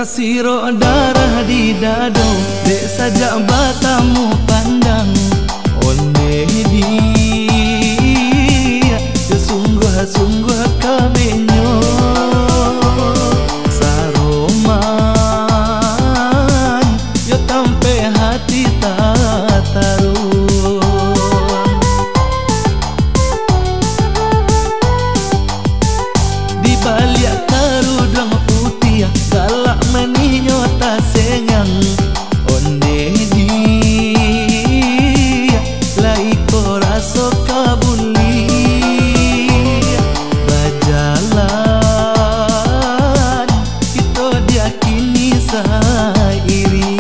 Siro darah di dado, dek saja batamu pandang. Onde dia, sungguh-sungguh kabenyo. Saroman, yo tampe hati tak taruh. Di balik karudang putih, galak meninyo tak sengang. Onde dia, lai ko raso kabuli. Bajalan, itu dia kini sairing.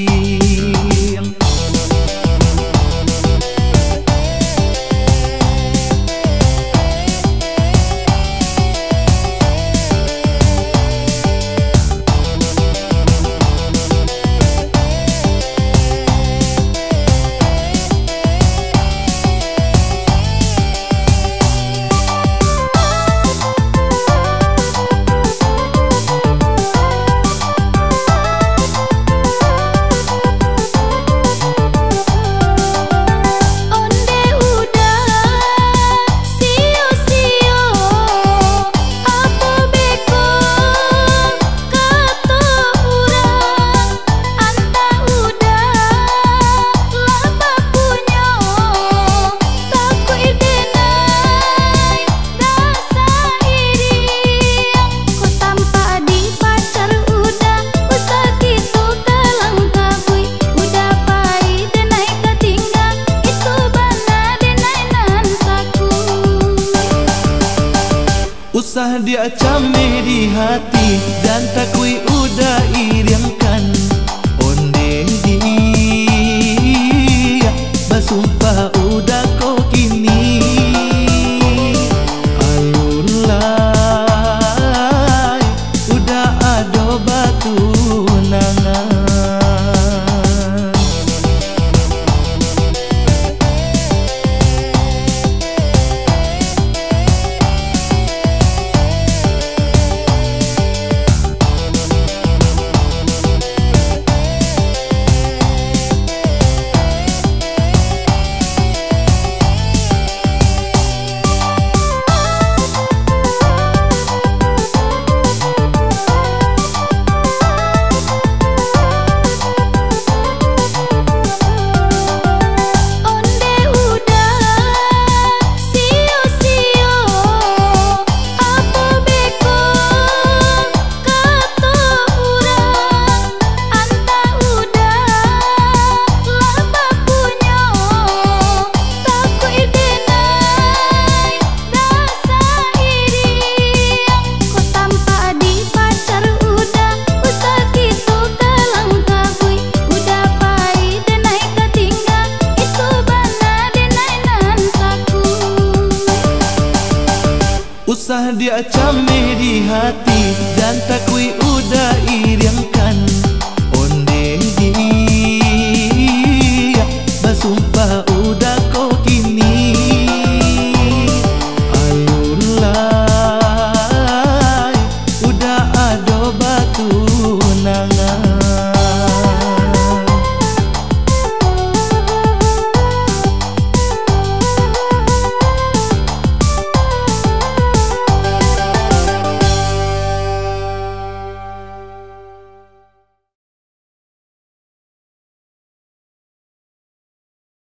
Usah dia came di hati, dan takui udah iriangkan. Onde dia, basumpah udah kau kini. Alulai, udah ado batu nangan. Usah dia came di hati, dan takui udah iriangkan. Onde dia, basumpah udah